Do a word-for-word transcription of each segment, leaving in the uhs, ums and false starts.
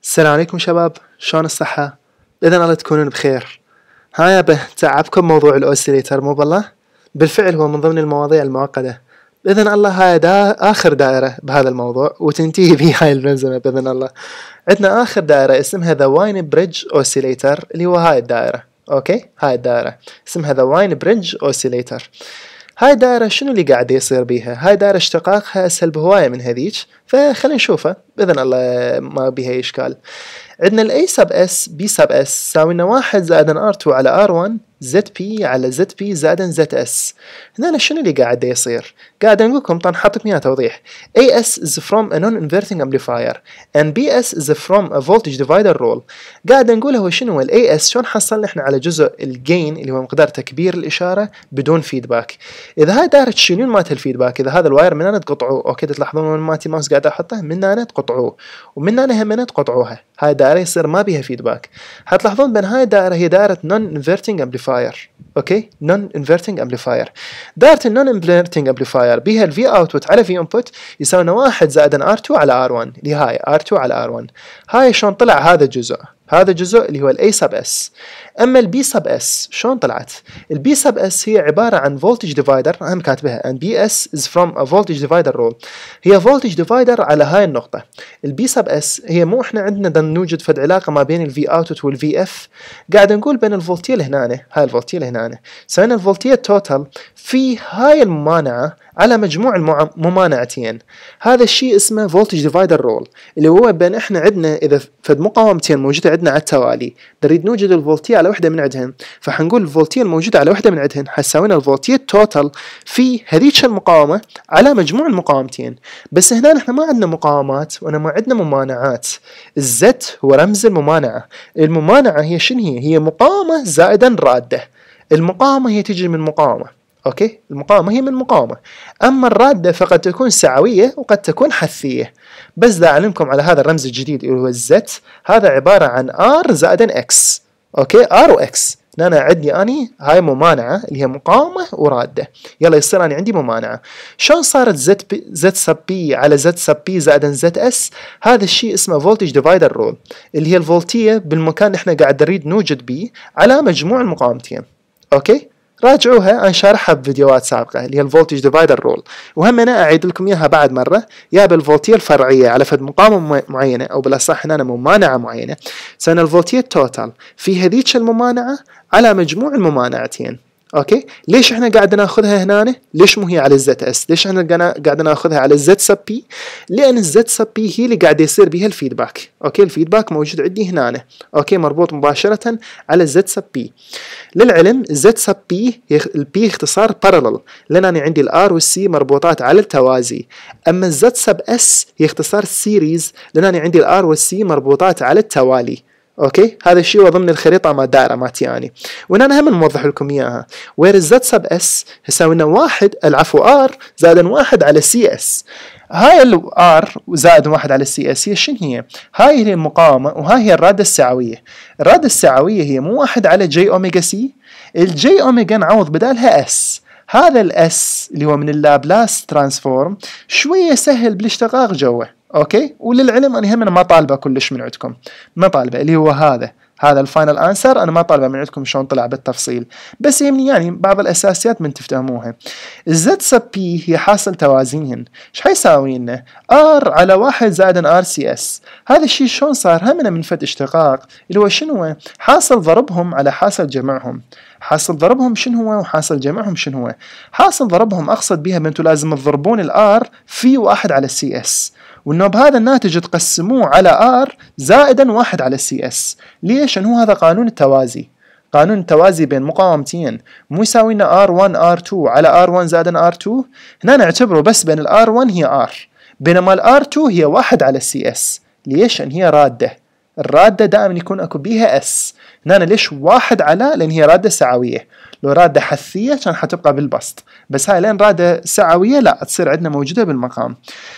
السلام عليكم شباب، شلون الصحة؟ بإذن الله تكونون بخير. ها يابا تعبكم موضوع الأوسيليتر مو بالله؟ بالفعل هو من ضمن المواضيع المعقدة. بإذن الله هاي دا آخر دائرة بهذا الموضوع وتنتهي به هاي الملزمة بإذن الله. عندنا آخر دائرة اسمها The Wine Bridge Oscillator اللي هو هاي الدائرة. أوكي؟ هاي الدائرة اسمها The Wine Bridge Oscillator. هاي الدائرة شنو اللي قاعد يصير بيها؟ هاي دائرة اشتقاقها أسهل بهواية من هذيك، فخلينا نشوفها بإذن الله ما بيها إشكال. عندنا ال A sub S B sub S ساوي لنا واحد زائدا R two على R one Z P على Z P زائدا Z S. هنا شنو اللي قاعد يصير؟ قاعد نقول لكم طبعا حاطك إياه توضيح. A S is from a non-inverting amplifier and B S is from a voltage divider rule. قاعد نقول هو شنو ال A S شلون حصلنا احنا على جزء الجين اللي هو مقدار تكبير الإشارة بدون فيدباك. إذا هاي دائرة تشيلون مالت الفيدباك، إذا هذا الواير من هنا تقطعوه، أوكي تلاحظون وين مالتي ماوس قاعد أحطه من هنا تقطعوه ومن هنا هم هنا تقطعوها. هاي الدائرة يصير ما بيها فيدباك. حتلاحظون بين هاي الدائرة هي دائرة non-inverting amplifier. اوكي non-inverting amplifier. دائرة non-inverting amplifier بيها ال V output على V input يساوي واحد زائدا R two على R one اللي هاي R two على R one. هاي شلون طلع هذا الجزء؟ هذا الجزء اللي هو ال A sub S. أما ال B sub S شلون طلعت؟ ال B sub S هي عبارة عن voltage divider، أهم كاتبها and B S is from a voltage divider rule. هي voltage divider على هاي النقطة. ال B sub S هي مو إحنا عندنا دا نوجد فد علاقة ما بين ال V output وال V F، قاعد نقول بين الفولتية هنا، هاي الفولتية هنا، سوينا الفولتية توتال في هاي الممانعة على مجموع الممانعتين. هذا الشيء اسمه voltage divider rule اللي هو بين احنا عندنا اذا فد مقاومتين موجوده عندنا على التوالي نريد نوجد الفولتيه على وحده من عندهن، فحنقول الفولتيه الموجوده على وحده من عندهن حساوينا الفولتيه توتال في هذيك المقاومه على مجموع المقاومتين. بس هنا احنا ما عندنا مقاومات وانا ما عندنا ممانعات. الزت هو رمز الممانعه. الممانعه هي شنو هي؟ هي مقاومه زائدا راده. المقاومه هي تجي من مقاومه، اوكي المقاومة هي من مقاومة، اما الرادة فقد تكون سعوية وقد تكون حثية. بس دا اعلمكم على هذا الرمز الجديد اللي هو الزت، هذا عبارة عن R زائدا X. اوكي R و X. انا عندي اني هاي ممانعة اللي هي مقاومة ورادة، يلا يصير اني عندي ممانعة. شلون صارت زت بي زت سب بي على زت سب بي زائدا زت اس؟ هذا الشيء اسمه فولتج ديفايدر رول اللي هي الفولتية بالمكان اللي احنا قاعد نريد نوجد بيه على مجموع المقاومتين. اوكي راجعوها انا شارحها بفيديوهات سابقه اللي هي الفولتج ديفايدر رول، وهم انا اعيد لكم اياها بعد مره. يا بالفولتيه الفرعيه على فد مقاومه معينه او بالاصح هنا ممانعه معينه، سنه الفولتيه التوتال في هذيك الممانعه على مجموع الممانعتين. اوكي ليش احنا قاعد ناخذها هنا؟ ليش مو هي على الزت اس؟ ليش احنا قاعد ناخذها على الزت سب بي؟ لان الزت سب بي هي اللي قاعد يصير بها الفيدباك. اوكي الفيدباك موجود عندي هنا، اوكي مربوط مباشره على الزت سب بي. للعلم الزت سب بي البي اختصار بارلل، لان انا عندي الار والسي مربوطات على التوازي. اما الزت سب اس هي اختصار سيريز، لان انا عندي الار والسي مربوطات على التوالي. اوكي هذا الشيء هو ضمن الخريطه ما الدائره مالتي اني، وانا هم نوضح لكم اياها. وير الزد سب اس يساوي لنا واحد العفو ار زائدا واحد على سي اس. هاي الار زائد واحد على السي اس هي شنو هي؟ هاي هي المقاومه وهاي هي الراده السعويه. الراده السعويه هي مو واحد على جي اوميجا سي، الجي اوميجا نعوض بدالها اس. هذا الاس اللي هو من اللابلاس ترانسفورم شويه سهل بالاشتقاق جوه. اوكي وللعلم انا هم أنا ما طالبه كلش من عندكم، ما طالبه اللي هو هذا هذا الفاينل انسر، انا ما طالبه من عندكم شلون طلع بالتفصيل، بس يهمني يعني بعض الاساسيات من تفتهموها. الزد سب بي هي حاصل توازيهن، ايش حيساوي لنا؟ ار على واحد زائدا ار سي اس. هذا الشيء شلون صار؟ همنا من فد اشتقاق اللي هو شنو؟ حاصل ضربهم على حاصل جمعهم. حاصل ضربهم شنو هو وحاصل جمعهم شنو هو؟ حاصل ضربهم اقصد بها انتم لازم تضربون الار في واحد على السي اس، وانه بهذا الناتج تقسموه على ار زائدا واحد على السي اس. ليش؟ انه هذا قانون التوازي. قانون التوازي بين مقاومتين مو يساوي لنا ار واحد ار تو على ار واحد زائدا ار تو. هنا نعتبره بس بين الار واحد هي ار، بينما الار تو هي واحد على السي اس. ليش؟ ان هي راده. الراده دائما يكون اكو بيها اس. هنا ليش واحد على؟ لان هي راده سعويه. لو راده حثيه كان حتبقى بالبسط، بس هاي لان راده سعويه لا تصير عندنا موجوده بالمقام.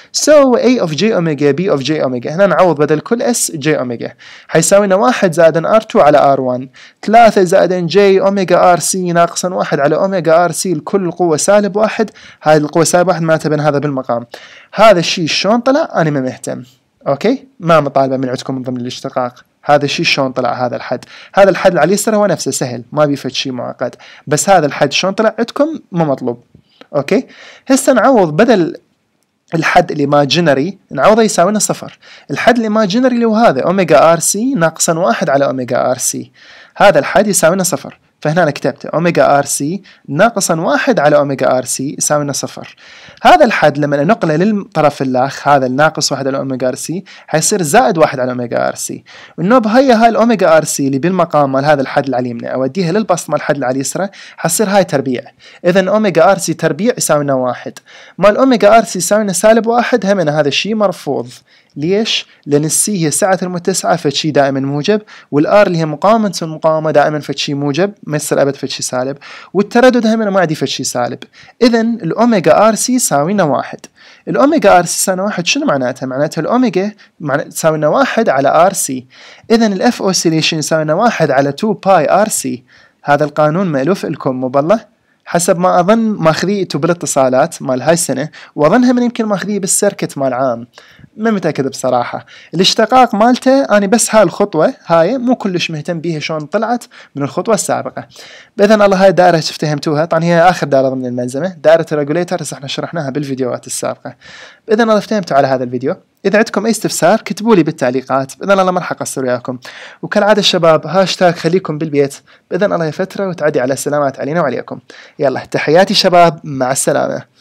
So A of J omega B of J omega هنا نعوض بدل كل S J omega حيساوي لنا واحد زائدا R two على R one، ثلاثة زائدا J omega R C ناقصا واحد على omega R C الكل القوة سالب واحد. هاي القوة سالب واحد معناتها بين هذا بالمقام. هذا الشيء شلون طلع؟ أنا ما مهتم. اوكي، ما مطالبه من عندكم من ضمن الاشتقاق. هذا الشيء شلون طلع هذا الحد؟ هذا الحد اللي على اليسار هو نفسه سهل، ما بيفت شيء معقد، بس هذا الحد شلون طلع عندكم مو مطلوب. اوكي، هسه نعوض بدل الحد الايماجينري نعوضه يساوي لنا صفر. الحد الايماجينري اللي هو هذا اوميجا ار سي ناقصا واحد على اوميجا ار سي، هذا الحد يساوي لنا صفر، فهنا أنا كتبت أوميجا آر سي ناقصا واحد على أوميجا آر سي يساوي لنا صفر. هذا الحد لما ننقله للطرف الآخر، هذا الناقص واحد على أوميجا آر سي حيصير زائد واحد على أوميجا آر سي، والنوب هي هاي الأوميجا آر سي اللي بالمقام مال هذا الحد اللي على اليمنى أوديها للبسط مال الحد اللي على اليسرى حتصير هاي تربيع. إذا أوميجا آر سي تربيع يساوي لنا واحد، مال أوميجا آر سي يساوي لنا سالب واحد، هم هذا الشيء مرفوض. ليش؟ لأن السي هي سعة المتسعة فشي دائما موجب، والآر اللي هي مقاومة المقاومة دائما فشي موجب، ما يصير أبد فشي سالب، والتردد هم ما عندي فشي سالب. إذا الأوميجا آر سي يساوي لنا واحد. الأوميجا آر سي يساوي واحد شنو معناتها؟ معناتها الأوميجا تساوي لنا واحد على آر سي. إذا الإف أوسيليشن يساوي لنا واحد على تو باي آر سي. هذا القانون مألوف لكم مو بالله؟ حسب ما أظن ماخذيته بالاتصالات مال هاي السنة، وأظنها من يمكن ماخذيه بالسيركت مال عام، ما متأكد بصراحة. الاشتقاق مالته أنا بس هاي الخطوة هاي مو كلش مهتم بيها شلون طلعت من الخطوة السابقة. بإذن الله هاي الدائرة افتهمتوها، طبعا هي آخر دائرة ضمن الملزمة، دائرة الريجوليتر احنا شرحناها بالفيديوهات السابقة. بإذن الله افتهمتوا على هذا الفيديو. إذا عندكم أي استفسار كتبوا لي بالتعليقات، بإذن الله ما راح أقصر وياكم. وكالعادة الشباب هاشتاج خليكم بالبيت، بإذن الله فترة وتعدي على السلامات علينا وعليكم. يلا تحياتي شباب، مع السلامة.